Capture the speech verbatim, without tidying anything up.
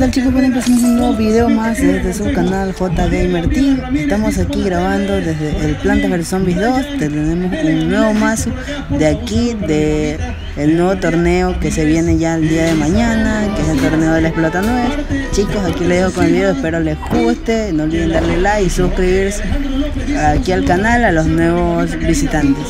tal, chicos? Bueno, empezamos un nuevo video más desde su canal J Gamer Team. Estamos aquí grabando desde el Plantas versus. Zombies dos. Tenemos un nuevo mazo de aquí, de el nuevo torneo que se viene ya el día de mañana, que es el torneo de la Explota nueve. Chicos, aquí les dejo con el video, espero les guste. No olviden darle like y suscribirse aquí al canal a los nuevos visitantes.